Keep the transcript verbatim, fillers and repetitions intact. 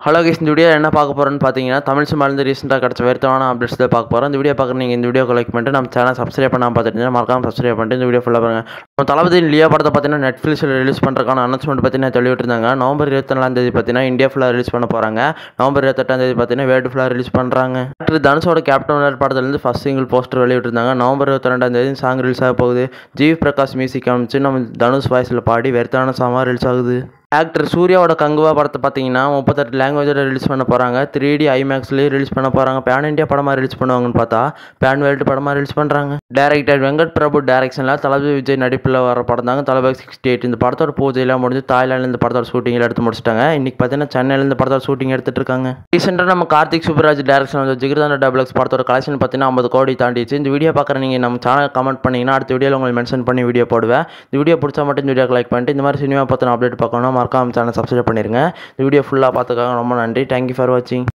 Hello guys, இந்த video என்ன பார்க்க போகிறோன்னு பார்த்தீங்கன்னா, தமிழ் சினிமாலேருந்து ரீசெண்டாக கிடச்ச வெறுத்தான அப்டேட்ஸ் தான் பார்க்க போகிறோம். இந்த வீடியோ பார்க்குற நீங்கள் இந்த வீடியோ லைக் பண்ணிட்டு நம்ம சேனல் சப்ஸ்கிரைப் பண்ணாமல் பார்த்துட்டு மறக்காம சப்ஸ்கிரைப் பண்ணிட்டு இந்த வீடியோ ஃபுல்லாக பாருங்கள். நம்ம தளபதி லியோ படத்தை பார்த்தீங்கன்னா நெட்ஃப்ளிக்ஸில் ரிலீஸ் பண்ணுறதுக்கான அனௌன்ஸ்மெண்ட் பார்த்தீங்கன்னா தெளிவிட்டிருந்தாங்க. நவம்பர் இருபத்தி நாலாம் தேதி பார்த்தீங்கன்னா இந்தியா ஃபுல்லாக ரிலீஸ் பண்ண போகிறாங்க. நவம்பர் இருபத்தெட்டாம் தேதி பார்த்தீங்கன்னா வேர்ல்டு ஃபுல்லாக ரிலீஸ் பண்ணுறாங்க. டாக்டர் தனுஷோட கேப்டன் விளையாட் படத்துலேருந்து ஃபஸ்ட் சிங்கிள் போஸ்டர் வெளியிட்டிருந்தாங்க. நவம்பர் இருபத்தி ரெண்டாம் தேதி சாங் ரிலீஸ் ஆக போகுது. ஜிவி பிரகாஷ் மியூசிக் அமைச்சு நம்ம தனுஷ் வாய்ஸில் பாடி வெறுத்தான சாமாக ரிலீஸ் ஆகுது. ஆக்டர் சூர்யாவோட கங்குவா படத்தை பார்த்தீங்கன்னா முப்பத்தெட்டு லாங்குவேஜில் ரிலீஸ் பண்ண போகிறாங்க. த்ரீ டி ஐமேக்ஸ்லேயும் ரிலீஸ் பண்ண போகிறாங்க. பேன் இண்டியா படமாக ரிலீஸ் பண்ணுவாங்கன்னு பார்த்தா பேன் வேர்ல்டு படமாக ரிலீஸ் பண்ணுறாங்க. டேரக்டர் வெங்கட் பிரபு டேரக்ஷனில் தளபதி விஜய் நடிப்பில் வர படம் தாங்க தளபதி சிக்ஸ்டி எயிட். இந்த படத்தோட பூஜையெல்லாம் முடிஞ்சு தாய்லாண்டில் இந்த படத்தோட ஷூட்டிங்கில் எடுத்து முடிச்சிட்டாங்க. இன்றைக்கி பார்த்தீங்கன்னா சென்னையில் இந்த படத்தோட ஷூட்டிங் எடுத்துகிட்டு இருக்காங்க. ரீசெண்டாக நம்ம கார்த்திக் சுப்ராஜ் டேரக்ஷன் வந்து ஜிகிர்தாண்டா டபுள் எக்ஸ் படத்தோட கலெக்ஷன் பார்த்தீங்கன்னா ஐம்பது கோடி தாண்டிச்சு. இந்த வீடியோ பார்க்குற நீங்கள் நம்ம சேனல் கமெண்ட் பண்ணிங்கன்னா அடுத்த வீடியோவில் உங்களுக்கு மென்ஷன் பண்ணி வீடியோ போடுவேன். இந்த வீடியோ பிடிச்சா மட்டும் இந்த வீடியோக்கு லைக் பண்ணிட்டு இந்த மாதிரி சினிமா பற்றின அப்டேட் பார்க்கணும்னா மறக்காம சேனல் சப்ஸ்கிரைப் பண்ணிடுங்க. இந்த வீடியோ ஃபுல்லாக பார்த்துக்காங்க ரொம்ப நன்றி. தேங்க்யூ ஃபார் வாட்சிங்.